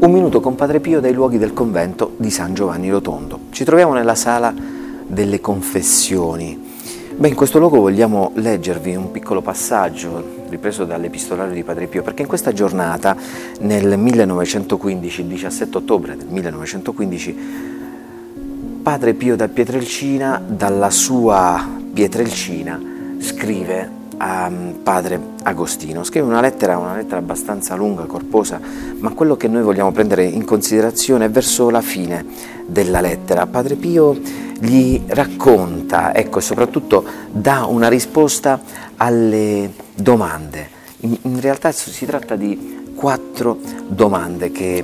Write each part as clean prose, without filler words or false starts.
Un minuto con Padre Pio dai luoghi del convento di San Giovanni Rotondo. Ci troviamo nella sala delle confessioni. In questo luogo vogliamo leggervi un piccolo passaggio ripreso dall'epistolario di Padre Pio, perché in questa giornata, nel 1915, il 17 ottobre del 1915, Padre Pio da Pietrelcina, dalla sua Pietrelcina, scrive a Padre Agostino. Scrive una lettera abbastanza lunga, corposa, ma quello che noi vogliamo prendere in considerazione è verso la fine della lettera. Padre Pio gli racconta, e soprattutto dà una risposta alle domande. In realtà si tratta di 4 domande che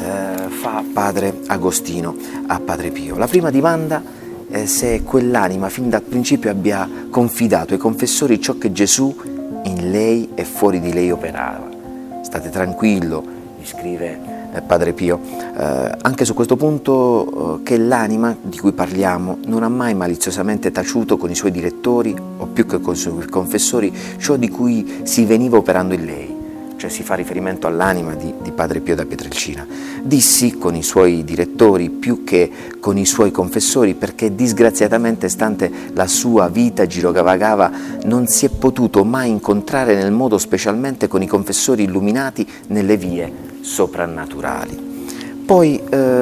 fa Padre Agostino a Padre Pio. La prima domanda è se quell'anima fin dal principio abbia confidato ai confessori ciò che Gesù in lei e fuori di lei operava. State tranquillo, gli scrive Padre Pio, anche su questo punto che l'anima di cui parliamo non ha mai maliziosamente taciuto con i suoi direttori o più che con i suoi confessori ciò di cui si veniva operando in lei. Cioè si fa riferimento all'anima di Padre Pio da Pietrelcina. Dissi con i suoi direttori più che con i suoi confessori, perché disgraziatamente, stante la sua vita girovagava, non si è potuto mai incontrare nel modo specialmente con i confessori illuminati nelle vie soprannaturali. Poi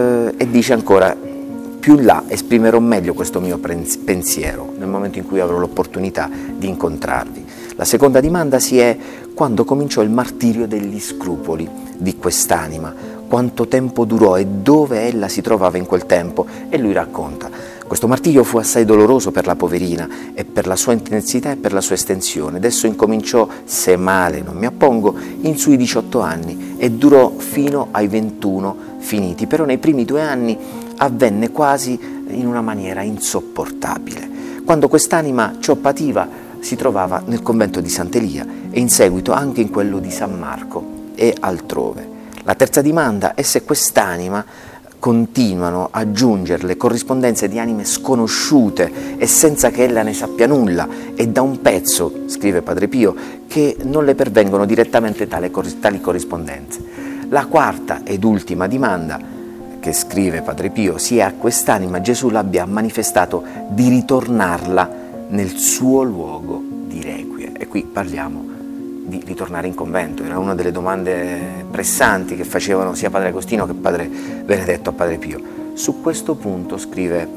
e dice ancora, più in là esprimerò meglio questo mio pensiero nel momento in cui avrò l'opportunità di incontrarvi. La seconda domanda si è quando cominciò il martirio degli scrupoli di quest'anima, quanto tempo durò e dove ella si trovava in quel tempo, e lui racconta. Questo martirio fu assai doloroso per la poverina e per la sua intensità e per la sua estensione. Adesso incominciò, se male non mi appongo, in sui 18 anni e durò fino ai 21 finiti, però nei primi 2 anni avvenne quasi in una maniera insopportabile. Quando quest'anima ciò pativa si trovava nel convento di Sant'Elia e in seguito anche in quello di San Marco e altrove. La terza domanda è se quest'anima continuano a giungerle corrispondenze di anime sconosciute e senza che ella ne sappia nulla, e da un pezzo, scrive Padre Pio, che non le pervengono direttamente tali corrispondenze. La quarta ed ultima domanda che scrive Padre Pio si è a quest'anima Gesù l'abbia manifestato di ritornarla nel suo luogo di requie. E qui parliamo di ritornare in convento. Era una delle domande pressanti che facevano sia Padre Agostino che Padre Benedetto a Padre Pio. Su questo punto, scrive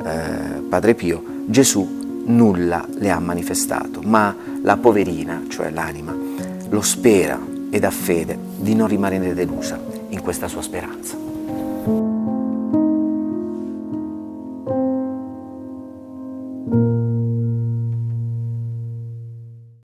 Padre Pio, Gesù nulla le ha manifestato, ma la poverina, cioè l'anima, lo spera ed ha fede di non rimanere delusa in questa sua speranza.